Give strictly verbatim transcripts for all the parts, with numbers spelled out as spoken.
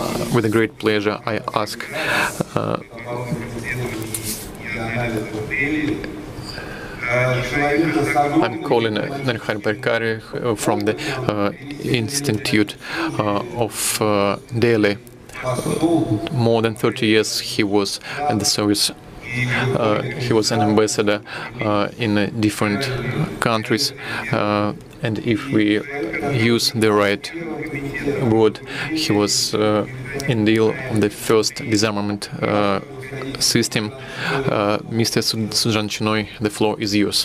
uh, with a great pleasure, I ask uh, I'm calling Narhan Parkari from the uh, Institute uh, of uh, Delhi. More than thirty years he was in the service. Uh, he was an ambassador uh, in uh, different countries, uh, and if we use the right word, he was uh, in deal on the first disarmament uh, system. Uh, Mister Sujan Chinoy, the floor is yours.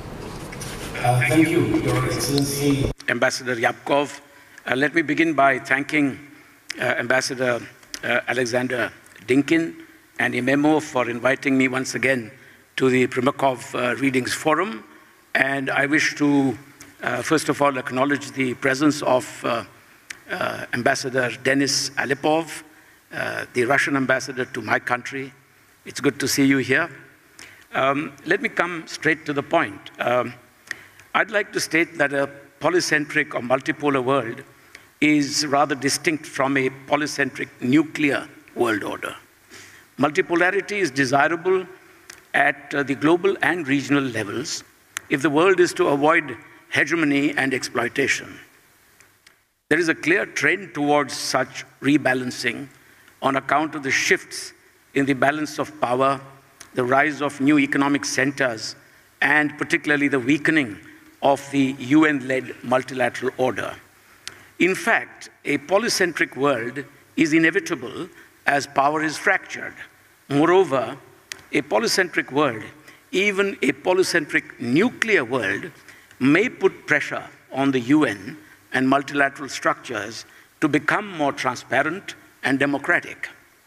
Uh, thank you, Your Excellency. Ambassador Yapkov. Uh, let me begin by thanking uh, Ambassador uh, Alexander Dinkin and I M M O for inviting me once again to the Primakov uh, Readings Forum. And I wish to, uh, first of all, acknowledge the presence of uh, uh, Ambassador Denis Alipov, uh, the Russian ambassador to my country. It's good to see you here. Um, let me come straight to the point. Um, I'd like to state that a polycentric or multipolar world is rather distinct from a polycentric nuclear world order. Multipolarity is desirable at uh, the global and regional levels if the world is to avoid hegemony and exploitation. There is a clear trend towards such rebalancing on account of the shifts in the balance of power, the rise of new economic centers, and particularly the weakening of the U N-led multilateral order. In fact, a polycentric world is inevitable as power is fractured. Moreover, a polycentric world, even a polycentric nuclear world, may put pressure on the U N and multilateral structures to become more transparent and democratic.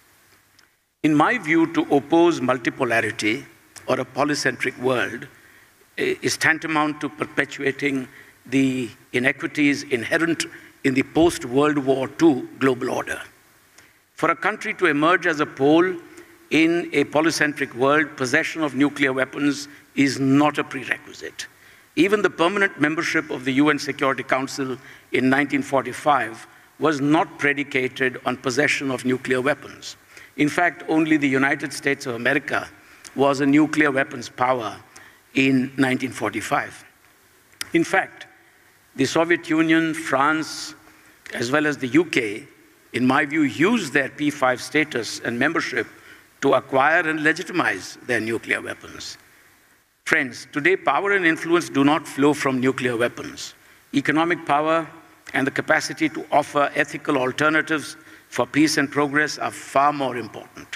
In my view, to oppose multipolarity or a polycentric world is tantamount to perpetuating the inequities inherent in the post-World War Two global order. For a country to emerge as a pole in a polycentric world, possession of nuclear weapons is not a prerequisite. Even the permanent membership of the U N Security Council in nineteen forty-five was not predicated on possession of nuclear weapons. In fact, only the United States of America was a nuclear weapons power in nineteen forty-five. In fact, the Soviet Union, France, as well as the U K, in my view, used their P five status and membership to acquire and legitimize their nuclear weapons. Friends, today power and influence do not flow from nuclear weapons. Economic power and the capacity to offer ethical alternatives for peace and progress are far more important.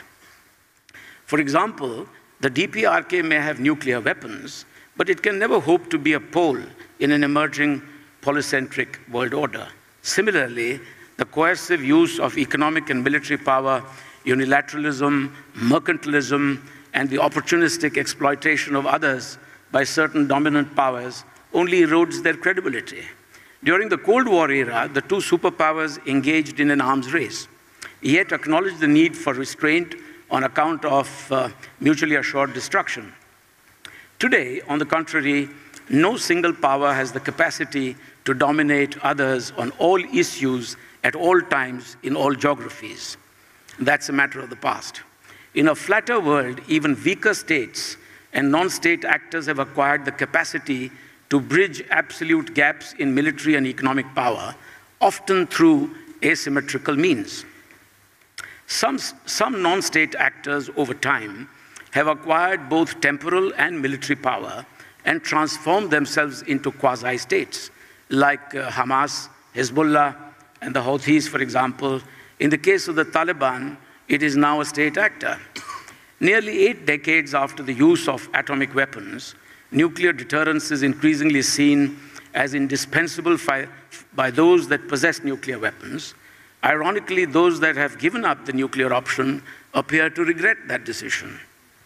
For example, the D P R K may have nuclear weapons, but it can never hope to be a pole in an emerging polycentric world order. Similarly, the coercive use of economic and military power, unilateralism, mercantilism, and the opportunistic exploitation of others by certain dominant powers only erodes their credibility. During the Cold War era, the two superpowers engaged in an arms race, yet acknowledged the need for restraint on account of uh, mutually assured destruction. Today, on the contrary, no single power has the capacity to dominate others on all issues at all times in all geographies. That's a matter of the past. In a flatter world, even weaker states and non-state actors have acquired the capacity to bridge absolute gaps in military and economic power, often through asymmetrical means. Some, some non-state actors over time have acquired both temporal and military power and transformed themselves into quasi-states, like uh, Hamas, Hezbollah, and the Houthis, for example. In the case of the Taliban, it is now a state actor. Nearly eight decades after the use of atomic weapons, nuclear deterrence is increasingly seen as indispensable by those that possess nuclear weapons. Ironically, those that have given up the nuclear option appear to regret that decision.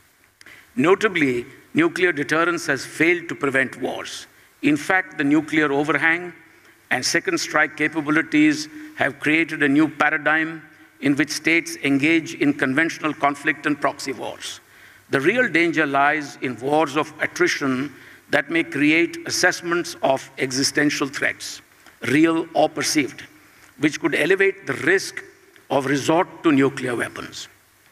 Notably, nuclear deterrence has failed to prevent wars. In fact, the nuclear overhang and second strike capabilities have created a new paradigm in which states engage in conventional conflict and proxy wars. The real danger lies in wars of attrition that may create assessments of existential threats, real or perceived, which could elevate the risk of resort to nuclear weapons.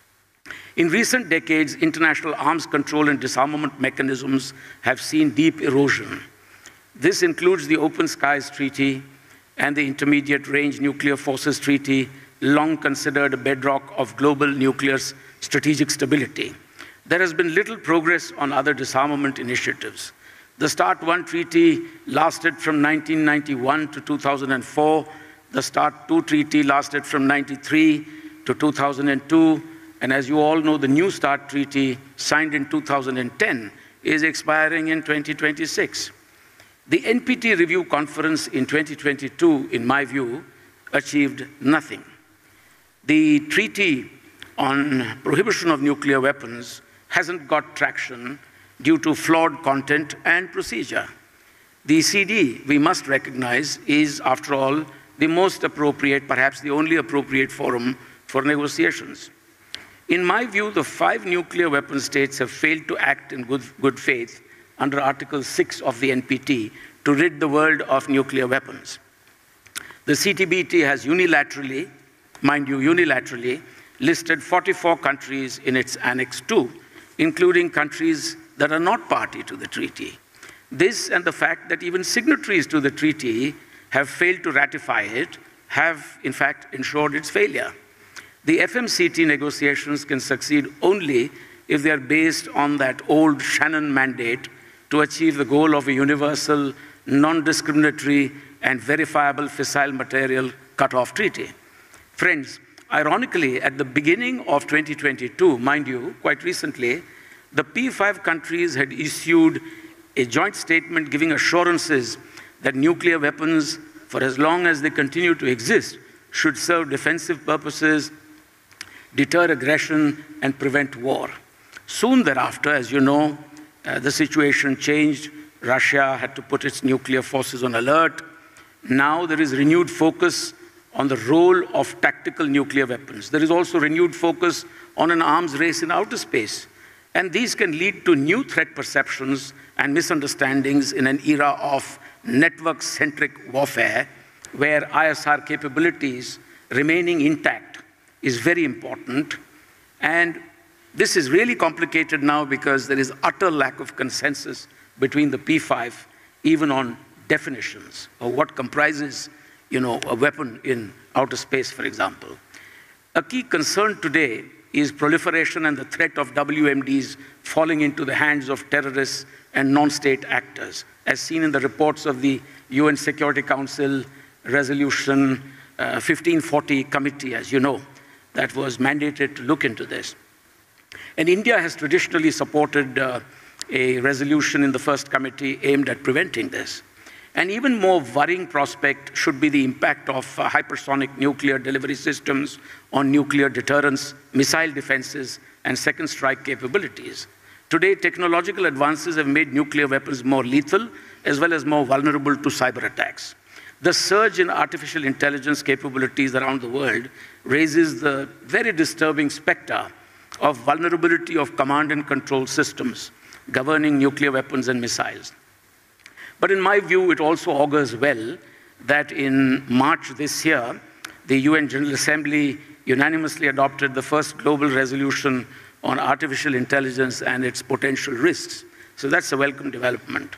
In recent decades, international arms control and disarmament mechanisms have seen deep erosion. This includes the Open Skies Treaty and the Intermediate Range Nuclear Forces Treaty, long considered a bedrock of global nuclear strategic stability. There has been little progress on other disarmament initiatives. The START one treaty lasted from nineteen ninety-one to two thousand four. The START two treaty lasted from ninety-three to two thousand two. And as you all know, the new START treaty, signed in two thousand ten, is expiring in twenty twenty-six. The N P T Review Conference in twenty twenty-two, in my view, achieved nothing. The Treaty on Prohibition of Nuclear Weapons hasn't got traction due to flawed content and procedure. The C D, we must recognize, is, after all, the most appropriate, perhaps the only appropriate forum for negotiations. In my view, the five nuclear weapon states have failed to act in good, good faith under Article six of the N P T to rid the world of nuclear weapons. The C T B T has unilaterally, mind you, unilaterally, listed forty-four countries in its Annex two, including countries that are not party to the treaty. This and the fact that even signatories to the treaty have failed to ratify it have, in fact, ensured its failure. The F M C T negotiations can succeed only if they are based on that old Shannon mandate to achieve the goal of a universal, non-discriminatory, and verifiable fissile material cutoff treaty. Friends, ironically, at the beginning of twenty twenty-two, mind you, quite recently, the P five countries had issued a joint statement giving assurances that nuclear weapons, for as long as they continue to exist, should serve defensive purposes, deter aggression, and prevent war. Soon thereafter, as you know, uh, the situation changed. Russia had to put its nuclear forces on alert. Now there is renewed focus on the role of tactical nuclear weapons. There is also renewed focus on an arms race in outer space. And these can lead to new threat perceptions and misunderstandings in an era of network-centric warfare, where I S R capabilities remaining intact is very important. And this is really complicated now because there is utter lack of consensus between the P five, even on definitions of what comprises, you know, a weapon in outer space, for example. A key concern today is proliferation and the threat of W M Ds falling into the hands of terrorists and non-state actors, as seen in the reports of the U N Security Council Resolution uh, fifteen forty Committee, as you know, that was mandated to look into this. And India has traditionally supported uh, a resolution in the first committee aimed at preventing this. An even more worrying prospect should be the impact of uh, hypersonic nuclear delivery systems on nuclear deterrence, missile defenses, and second strike capabilities. Today, technological advances have made nuclear weapons more lethal, as well as more vulnerable to cyber attacks. The surge in artificial intelligence capabilities around the world raises the very disturbing specter of vulnerability of command and control systems governing nuclear weapons and missiles. But in my view, it also augurs well that in March this year, the U N General Assembly unanimously adopted the first global resolution on artificial intelligence and its potential risks. So that's a welcome development.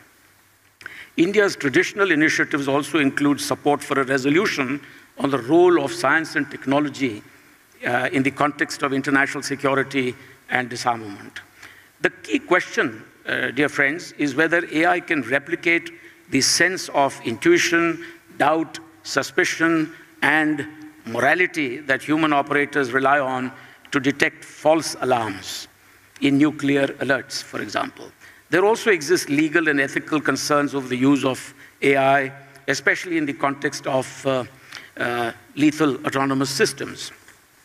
India's traditional initiatives also include support for a resolution on the role of science and technology uh, in the context of international security and disarmament. The key question, uh, dear friends, is whether A I can replicate the sense of intuition, doubt, suspicion, and morality that human operators rely on to detect false alarms in nuclear alerts, for example. There also exist legal and ethical concerns over the use of A I, especially in the context of uh, uh, lethal autonomous systems.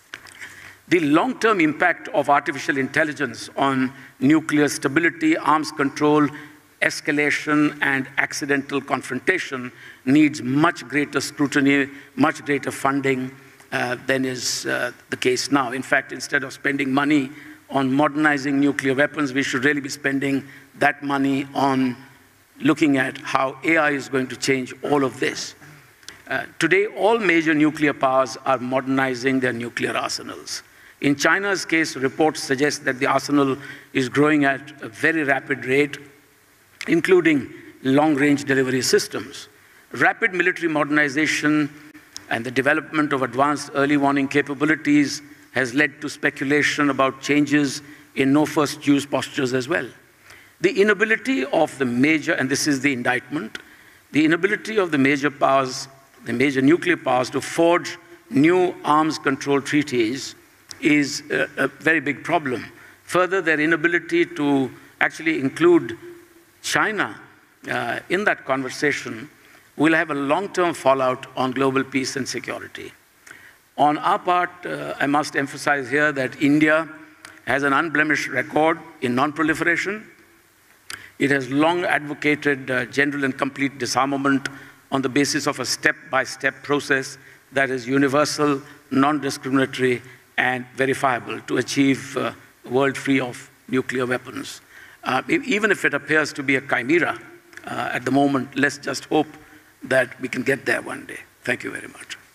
The long-term impact of artificial intelligence on nuclear stability, arms control, escalation, and accidental confrontation needs much greater scrutiny, much greater funding uh, than is uh, the case now. In fact, instead of spending money on modernizing nuclear weapons, we should really be spending that money on looking at how A I is going to change all of this. Uh, today, all major nuclear powers are modernizing their nuclear arsenals. In China's case, reports suggest that the arsenal is growing at a very rapid rate, including long-range delivery systems. Rapid military modernization and the development of advanced early warning capabilities has led to speculation about changes in no-first-use postures as well. The inability of the major, and this is the indictment, the inability of the major powers, the major nuclear powers to forge new arms control treaties is a, a very big problem. Further, their inability to actually include China uh, in that conversation will have a long-term fallout on global peace and security. On our part, uh, I must emphasize here that India has an unblemished record in non-proliferation. It has long advocated uh, general and complete disarmament on the basis of a step-by-step process that is universal, non-discriminatory, and verifiable to achieve uh, a world free of nuclear weapons. Uh, even if it appears to be a chimera uh, at the moment, let's just hope that we can get there one day. Thank you very much.